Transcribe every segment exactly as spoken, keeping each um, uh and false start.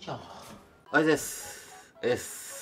しょ。あれです。です。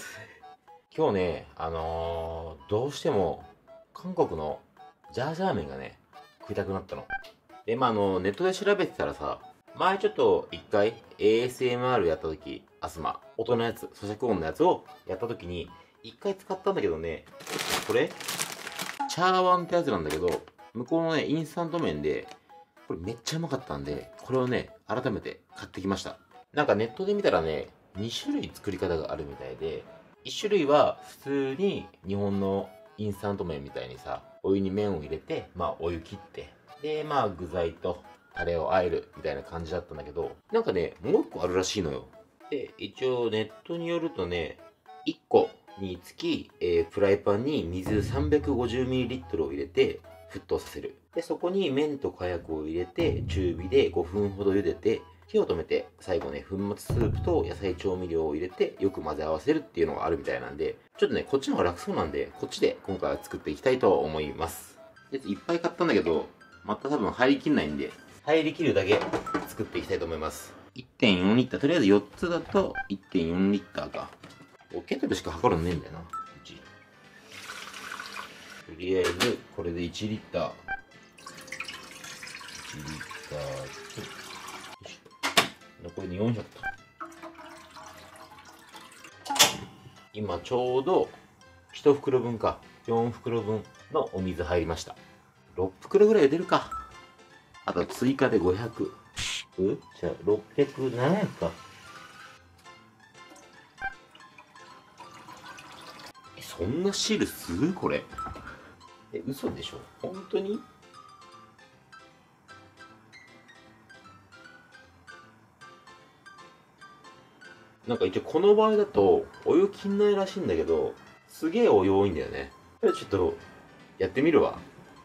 今日ね、あのー、どうしても、韓国のジャージャー麺がね、食いたくなったの。で、まあ、あの、ネットで調べてたらさ、前ちょっと一回 エーエスエムアール やった時、アスマ、音のやつ、咀嚼音のやつをやった時に、一回使ったんだけどね、これチャーワンってやつなんだけど、向こうのね、インスタント麺で、これめっちゃうまかったんで、これをね、改めて買ってきました。なんかネットで見たらね、に種類作り方があるみたいで、いち種類は普通に日本のインスタント麺みたいにさ、お湯に麺を入れて、まあお湯切って、で、まあ具材とタレを和えるみたいな感じだったんだけど、なんかね、もう一個あるらしいのよ。で、一応ネットによるとね、いっこにつき、えー、フライパンに水 さんびゃくごじゅうミリリットル を入れて沸騰させる。で、そこに麺と火薬を入れて中火でごふんほど茹でて、火を止めて最後ね、粉末スープと野菜調味料を入れてよく混ぜ合わせるっていうのがあるみたいなんで、ちょっとね、こっちの方が楽そうなんで、こっちで今回は作っていきたいと思います。でいっぱい買ったんだけど、また多分入りきんないんで、入りきるだけ作っていきたいと思います。いってんよんリッター、とりあえずよっつだと いってんよんリッターか。ケトルしか測るのねえんだよな。うち。とりあえず、これでいちリッター。いちリッターと、よいしょ。残りによんひゃくと。今ちょうど、いち袋分か。よん袋分のお水入りました。ろっ袋ぐらい出るか。あと追加でごひゃく。うじゃあ、ろっぴゃく、ななひゃくか。え、そんな汁するこれ。え、嘘でしょ本当に？なんか一応この場合だと、お湯切んないらしいんだけど、すげえお湯多いんだよね。これちょっと、やってみるわ。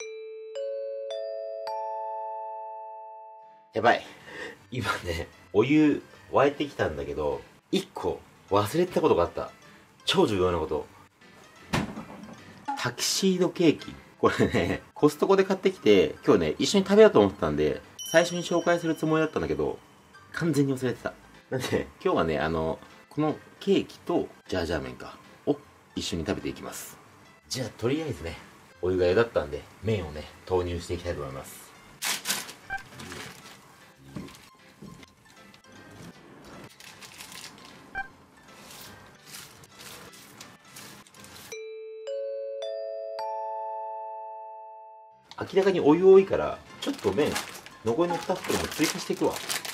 やばい。今ね、お湯沸いてきたんだけど、いっこ忘れてたことがあった。超重要なこと。タキシードケーキ。これね、コストコで買ってきて、今日ね、一緒に食べようと思ってたんで、最初に紹介するつもりだったんだけど、完全に忘れてた。なんで、今日はね、あの、このケーキとジャージャー麺か、を一緒に食べていきます。じゃあ、とりあえずね、お湯が茹だったんで、麺をね、投入していきたいと思います。明らかにお湯多いから、ちょっと麺、残りのに袋も追加していくわ。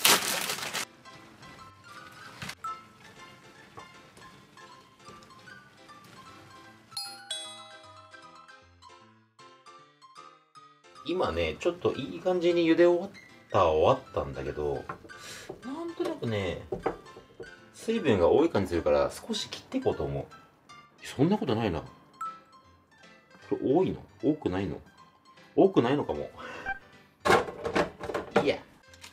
今ね、ちょっといい感じに茹で終わった終わったんだけど、なんとなくね、水分が多い感じするから少し切っていこうと思う。そんなことないな。これ多いの？多くないの？多くないのかも。いいや。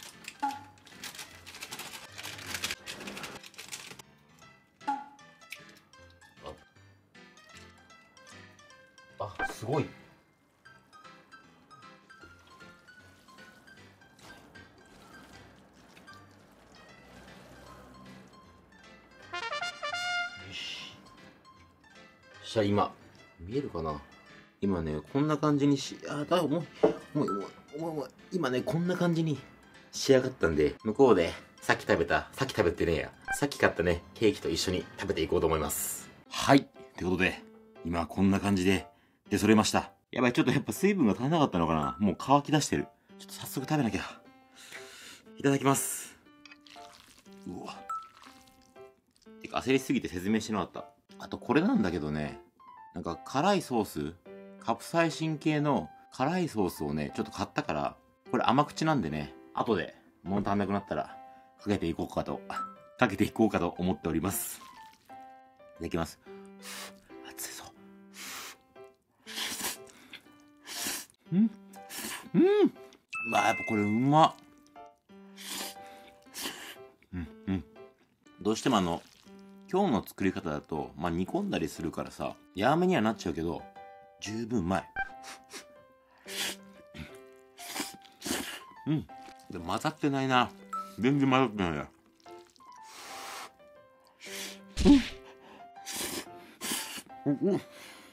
あ、あ、すごい。よし。そしたら今、見えるかな？今ね、こんな感じにし、あ、だ、もう、もう、もう、もう、もう今ね、こんな感じに仕上がったんで、向こうで、さっき食べた、さっき食べてねえや、さっき買ったね、ケーキと一緒に食べていこうと思います。はい。ってことで、今こんな感じで出揃えました。やばい、ちょっとやっぱ水分が足りなかったのかな？もう乾き出してる。ちょっと早速食べなきゃ。いただきます。うわ。てか焦りすぎて説明してなかった。あとこれなんだけどね、なんか辛いソース、カプサイシン系の辛いソースをね、ちょっと買ったから、これ甘口なんでね、後で物足んなくなったらかけていこうかと、かけていこうかと思っております。いただきます。熱いぞ。うん、うん、まあやっぱこれうまっ。うん、うん。どうしてもあの、今日の作り方だと、まあ煮込んだりするからさ、やーめにはなっちゃうけど、十分うまい。うん。で混ざってないな。全然混ざってないや。 うんうんうん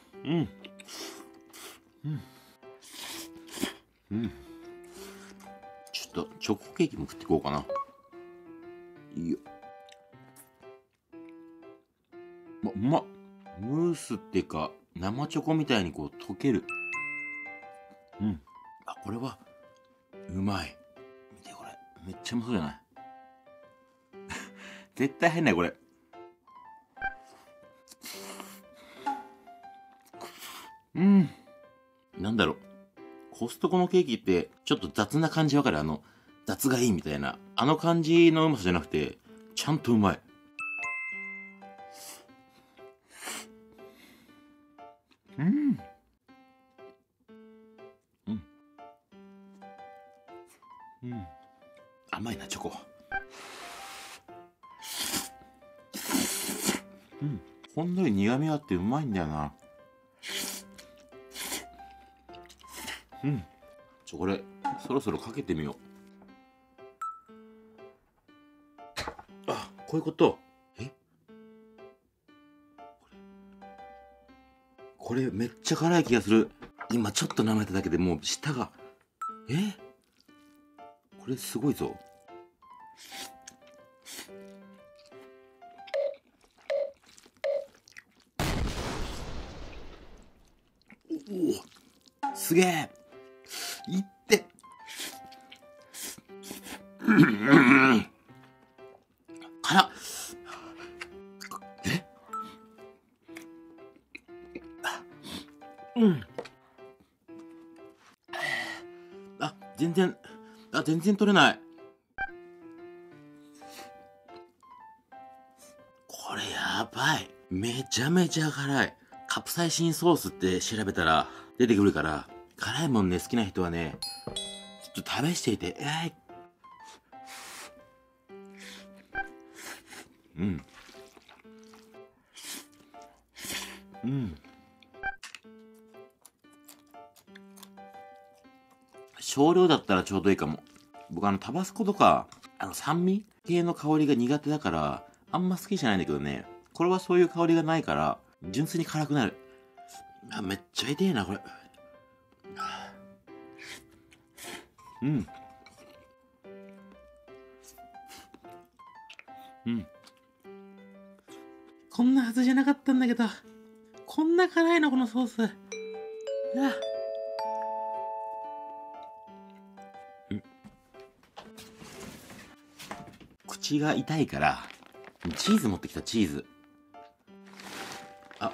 うんうん。ちょっとチョコケーキも食っていこうかな。いいよ。ま、うまっ。ムースっていうか生チョコみたいにこう溶ける。うん。あ、これはうまい。見てこれ、めっちゃうまそうじゃない？絶対入んないこれ。うん。なんだろう。コストコのケーキってちょっと雑な感じわかる？あの雑がいいみたいなあの感じのうまさじゃなくて、ちゃんとうまい。うんうんうん。甘いなチョコ。うん。ほんのり苦味があってうまいんだよな。うん。ちょこれそろそろかけてみよう。あ、こういうこと。え、これめっちゃ辛い気がする。今ちょっと舐めただけでもう舌が、え、これすごいぞ。おお、すげえ。いって辛っ。え、うん。あ、全然、あ、全然取れない。これやばい。めちゃめちゃ辛い。カプサイシンソースって調べたら出てくるから、辛いもんね、好きな人はね、ちょっと試していて、えー、うん。うん。少量だったらちょうどいいかも。僕あのタバスコとか、あの酸味系の香りが苦手だから、あんま好きじゃないんだけどね。これはそういう香りがないから、純粋に辛くなる。あ、めっちゃ痛えな、これ。うん。うん。こんなはずじゃなかったんだけど、こんな辛いの、このソース。あ、うん。口が痛いから、チーズ持ってきた、チーズ。あ、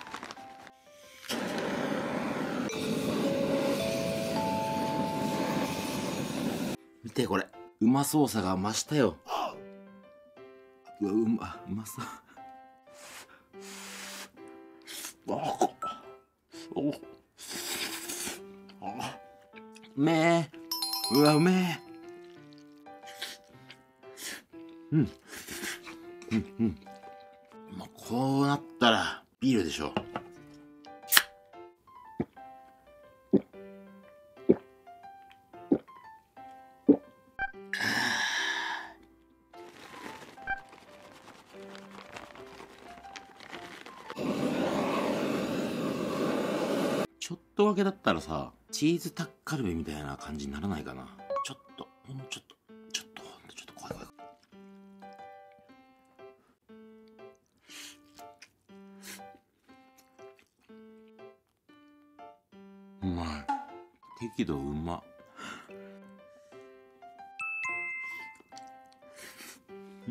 見てこれ。うまそうさが増したよ。うわ、うま、うまそう。あ、お、あ、うめえ。うわ、うめえ。うん。うんうん。まあ、こうなったら、ビールでしょ。ちょっと分けだったらさ、チーズタッカルビみたいな感じにならないかな。ちょっと、ほんのちょっと、ちょっと、ほんとちょっと怖い怖い。うまい。適度うま。うん。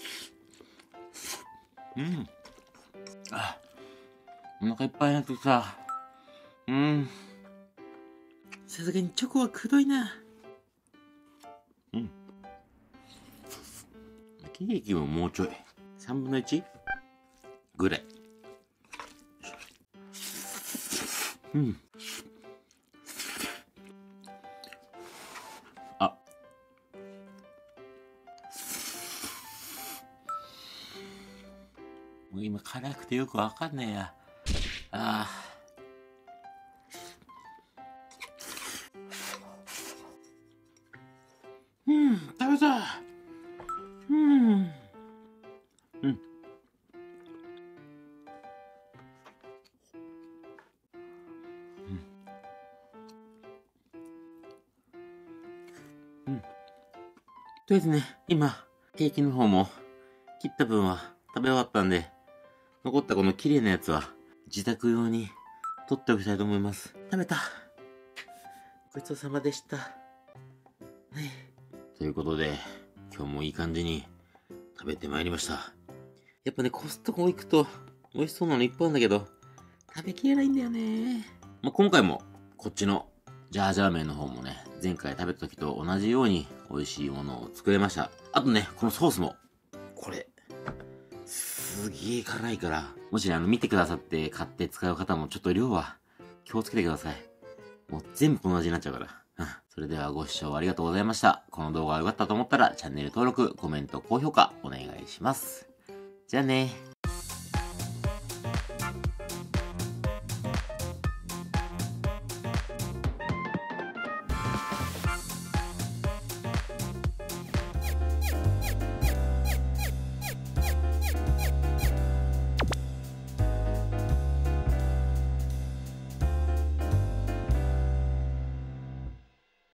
うん。あ、お腹いっぱいになってきた。うん。さすがにチョコはくどいな。うん。ケーキももうちょい。さんぶんのいちぐらい。うん。あ、もう今辛くてよくわかんねえや。ああ。うん、食べた。うん。うん。 とりあえずね、今、ケーキの方も、切った分は食べ終わったんで、残ったこの綺麗なやつは、自宅用に取っておきたいと思います。食べた。ごちそうさまでした。はい。ということで、今日もいい感じに食べてまいりました。やっぱね、コストコ行くと、美味しそうなのいっぱいあるんだけど、食べきれないんだよね。まあ、今回も、こっちの、ジャージャー麺の方もね、前回食べた時と同じように美味しいものを作れました。あとね、このソースも、これ、すげえ辛いから、もしね、あの、見てくださって買って使う方もちょっと量は気をつけてください。もう全部この味になっちゃうから。うん。それではご視聴ありがとうございました。この動画が良かったと思ったら、チャンネル登録、コメント、高評価、お願いします。じゃあね。